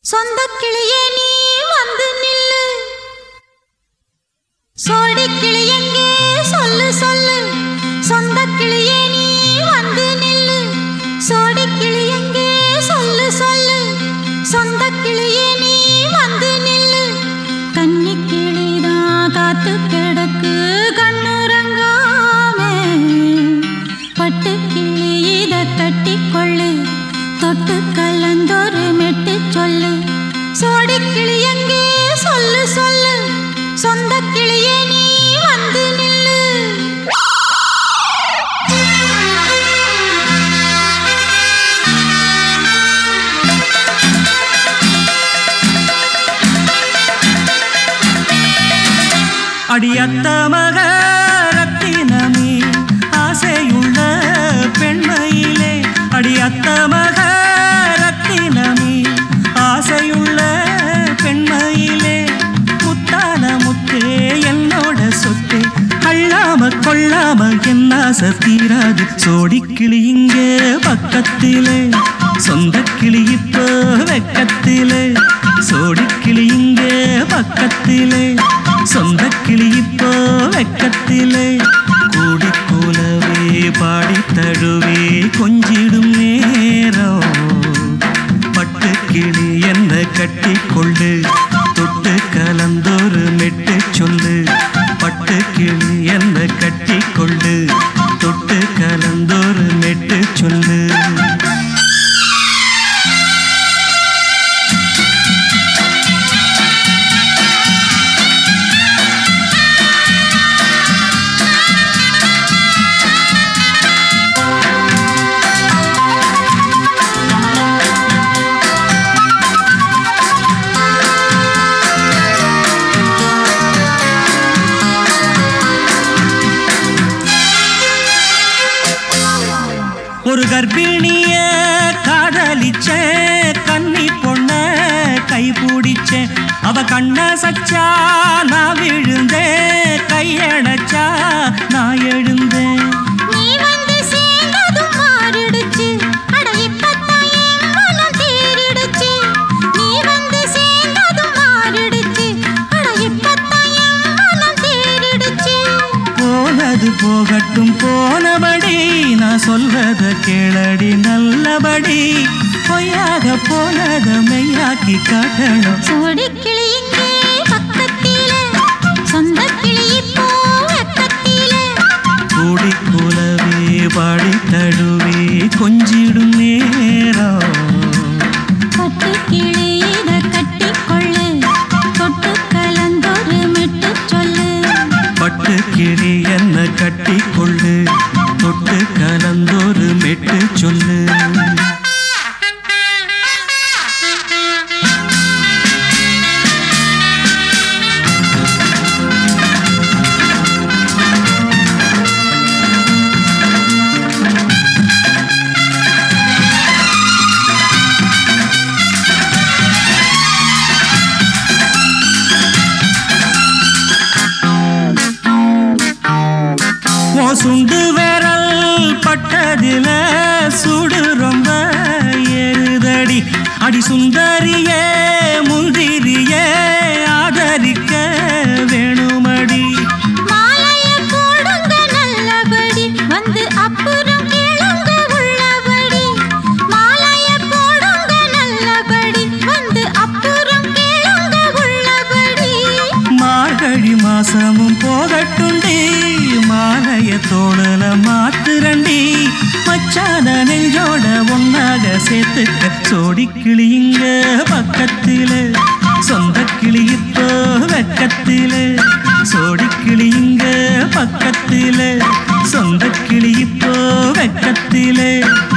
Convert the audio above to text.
சொந்த கிளியே நீ வந்து நில்லு, சோடி கிளி எங்கே சொல்லு சொல்லு. சொந்த கிளியே நீ வந்து நில்லு, சோடி கிளி எங்கே சொல்லு சொல்லு. சொந்த கிளியே நீ வந்து நில்லு, கன்னி கிளிதான் காத்து கிடக்கு கண்ணுறங்காமே. பட்டு கிளி இத கட்டிக்கொள்ளு, தொட்டு கலந்தொரு மெட்டு சொல்லு. சோடி கிளி எங்கே சொல்லு சொல்லு. சொந்த கிளியே நீ வந்து நில்லு. அடியத்த மக ரத்தினமே ஆசையுள்ள பெண்மையிலே, அடியத்த மக ரத்தினமே ஆசையுள்ள பெண்மையிலே, முத்தான முத்தே என்னோட சொத்தே, அள்ளாம கொள்ளாம என்ன சத்தீராது. சோடி கிளி இங்கே பக்கத்திலே, சொந்த கிளி இப்போ வெக்கத்திலே. சோடி கிளி இங்கே பக்கத்திலே, சொந்த கிளி இப்போ வெக்கத்திலே. கூடி கூலவே பாடி தழுவே கொஞ்சிடும் நேரம், பட்டு கிளி என்ன கட்டி கொள்ளு, தொட்டு கலந்தொரு மெட்டு சொல்லு. பட்டு கிளி என்ன கட்டி கொள்ளு, தொட்டு கலந்தொரு மெட்டு சொல்லு. ஒரு கர்ப்பிணிய காதலிச்ச கன்னி பொண்ண கைபிடிச்ச, அவ கண்ண சச்சா நான் விழுந்தேன், கையடைச்சா நான் எழுந்தேன். நீ வந்து சேர்ந்ததும் மாறிடுச்சு, அட இப்பத்தான் என் மனம் தேறிடுச்சு. நீ வந்து சேர்ந்ததும் மாறிடுச்சு, அட இப்பத்தான் என் மனம் தேறிடுச்சு. போனது போகட்டும் போனபடி, நான் சொல்றத கேளடி நல்லபடி. பொய்யாக போனத மெய்யாக்கி காட்டணும். சோடி கிளி இங்கே பக்கத்திலே, சொந்த கிளி இப்போ வெக்கத்திலே. கூடி கூலவே பாடி தழுவே கொஞ்சிடும் நேரம், பட்டு கிளி இத கட்டிக்கொள்ளு, தொட்டு கலந்தொரு மெட்டு சொல்லு. பட்டு கிளி என்ன கட்டி கொள்ளு, தொட்டு கலந்தொரு மெட்டு சொல்லு. சுண்டு விரல் பட்டதில சுடு ரொம்ப ஏறுதடி, அடி சுந்தரியே முந்திரியே ஆதரிக்க வேணுமடி. மாலைய போடுங்க நல்லபடி, வந்து அப்புறம் கேளுங்க உள்ளபடி. மாலைய போடுங்க நல்லபடி, வந்து அப்புறம் கேளுங்க உள்ளபடி. மார்கழி மாசமும் போகட்டுண்டி, மாலைய தோழல மாத்துரண்டி. மச்சான நெஞ்சோட ஒன்னாக சேர்த்துக்க. சோடி கிளி இங்க பக்கத்திலே, சொந்த கிளி இப்போ வெக்கத்திலே. சோடி கிளி இங்க பக்கத்திலே, சொந்த கிளி இப்போ வெக்கத்திலே.